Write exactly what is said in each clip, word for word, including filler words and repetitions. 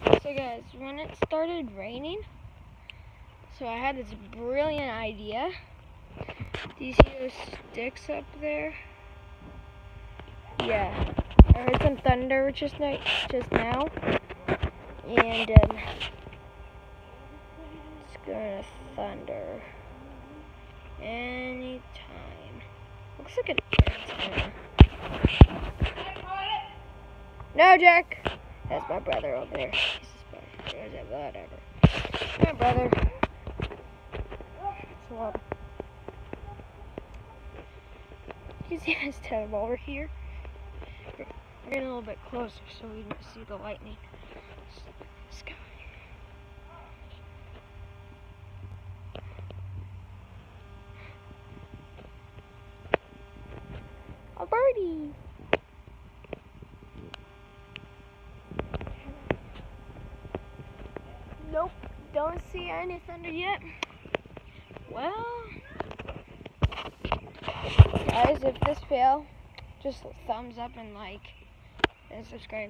So guys, when it started raining, so I had this brilliant idea. Do you see those sticks up there? Yeah, I heard some thunder just now, just now, and um, it's gonna thunder anytime. Looks like an antenna. No, Jack. That's my brother over there. He's a whatever. My brother. It's a lot. You can see his tail over here. We're getting a little bit closer so we can see the lightning sky. A birdie. Nope, don't see any thunder yet. Well, guys, if this fail, just thumbs up and like and subscribe.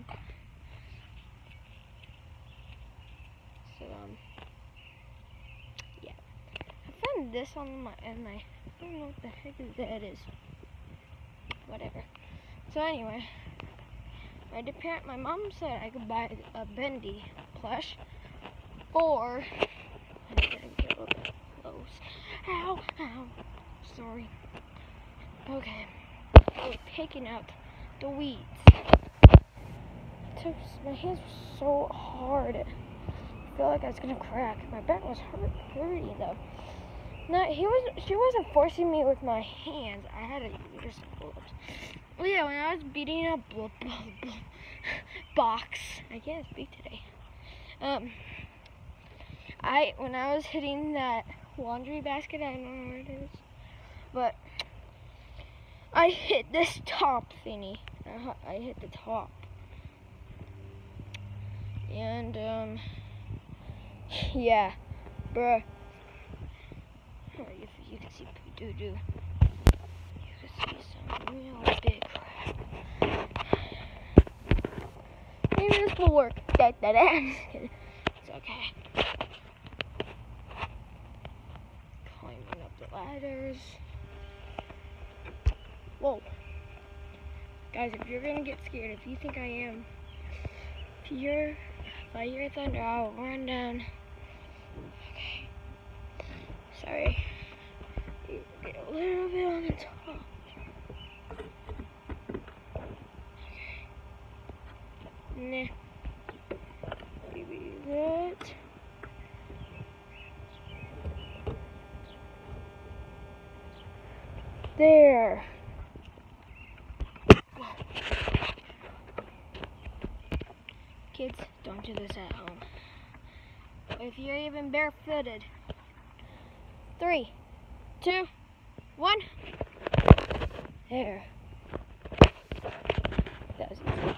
So um, yeah, I found this on my and my I don't know what the heck is that is. Whatever. So anyway, my parent, my mom said I could buy a Bendy plush for. I'm gonna get a little bit close. Ow, ow. Sorry. Okay. We're taking out the weeds. Took, my hands were so hard. I feel like I was gonna crack. My back was hurt, hurting though. No, he was. She wasn't forcing me with my hands. I had to use gloves. Well, yeah, when I was beating up blah, blah, blah, box, I can't speak today. Um, I when I was hitting that laundry basket, I don't know where it is, but I hit this top thingy. I hit the top, and um, yeah, bruh. If you can see doo doo, you can see some real big crap. Maybe this will work. Da, da, da. It's okay. Climbing up the ladders. Whoa. Guys, if you're gonna get scared, if you think I am, if you hear, if I hear thunder, I'll run down. Okay. Sorry. Get a little bit on the top. Okay. Nah. Maybe that. There. Kids, don't do this at home. If you're even barefooted. Three, two, one. There. That was easy.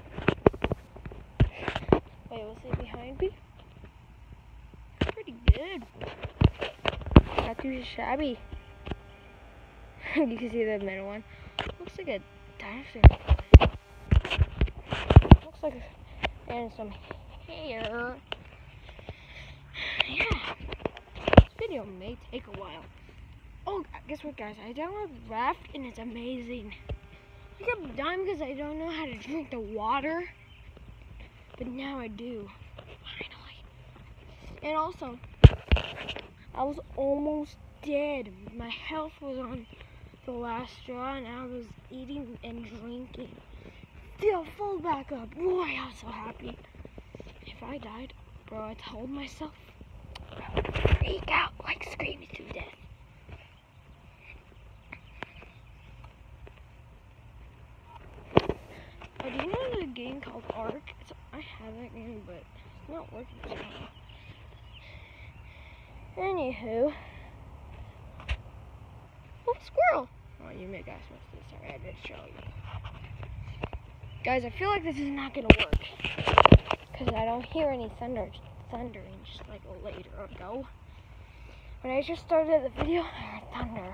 Wait, we'll see behind me. Pretty good. Not too shabby. You can see the middle one. Looks like a dinosaur. Looks like a, and some hair. Yeah. This video may take a while. Oh, guess what, guys? I downloaded Raft and it's amazing. I kept dying because I don't know how to drink the water, but now I do. Finally. And also, I was almost dead. My health was on the last straw, and I was eating and drinking. Still full back up. Boy, I was so happy. If I died, bro, I told myself I would freak out, like screaming to death. Oh, do you know there's a game called Ark? It's, I have that game, but it's not working for me. Anywho. Oh, squirrel! Oh, you may guys missed this. Sorry, I did show you. Guys, I feel like this is not gonna work. Because I don't hear any thunder, thundering just like later ago. When I just started the video, I heard thunder.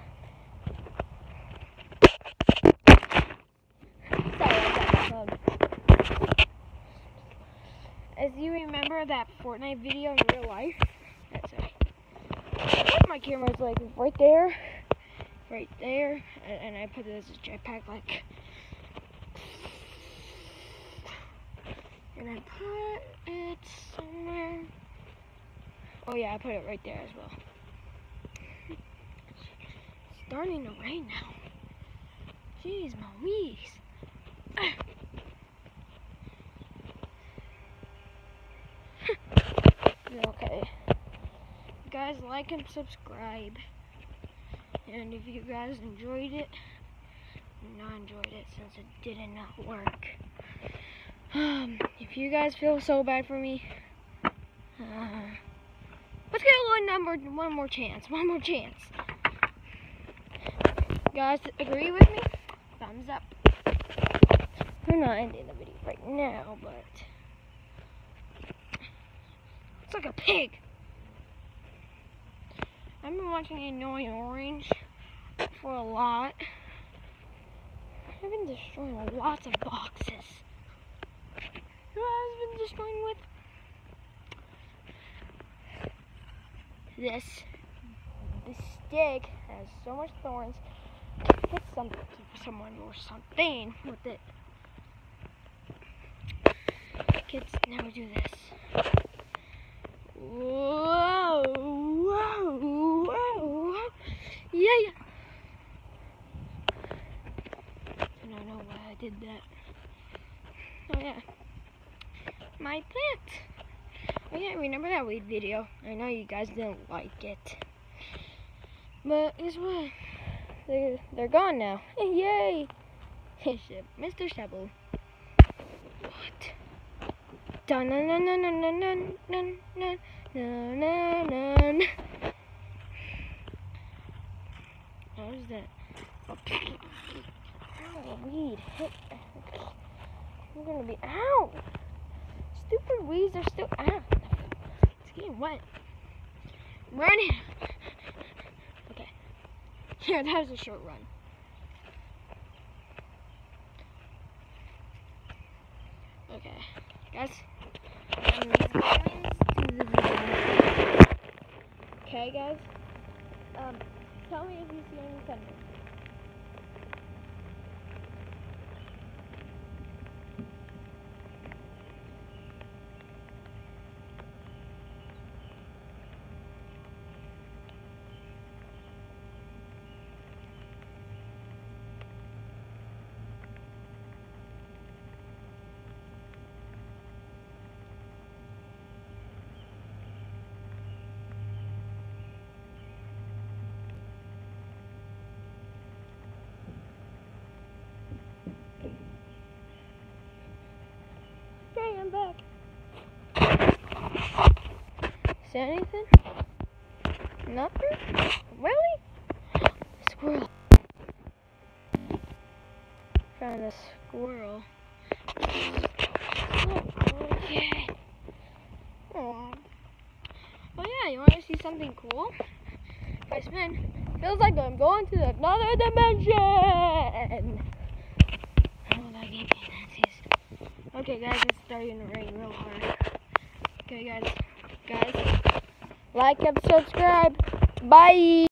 Sorry, I got my phone. as you remember that Fortnite video in real life, that's it. My camera's like right there, right there, and, and I put it as a jetpack, like, and I put it somewhere. Oh yeah, I put it right there as well. It's starting to rain now. Jeez, Louise. Okay. Guys, like and subscribe. And if you guys enjoyed it, not enjoyed it since it did not work. Um, if you guys feel so bad for me, uh, let's get a little number, one more chance, one more chance. Guys, agree with me? Thumbs up. We're not ending the video right now, but it's like a pig. I've been watching Annoying Orange for a lot. I've been destroying lots of boxes. Who has been destroying with? This. This stick has so much thorns. Hit something, someone or something with it. Kids never do this. Whoa, whoa, whoa. Yeah, yeah. I don't know why I did that. Oh, yeah. My plant. Oh, yeah, remember that weed video? I know you guys didn't like it. But guess what? They're, they're gone now. Yay! Mister Shovel. What? Dun dun dun dun dun dun dun dun dun dun dun dun. What was that? Oh, weed hit. We're gonna be out. Stupid weeds are still out. It's getting wet. Running. Okay. Here, that was a short run. Okay, guys. Um, okay, guys. Um, tell me if you see any thunder. Okay, I'm back. See anything? Nothing? Really? Squirrel. Found a squirrel. Oh, okay. Oh. Oh yeah, you want to see something cool? If I spin, feels like I'm going to another dimension. Oh, that gave me Nancy's. Okay, guys, it's starting to rain real hard. Okay, guys, guys, like and subscribe. Bye.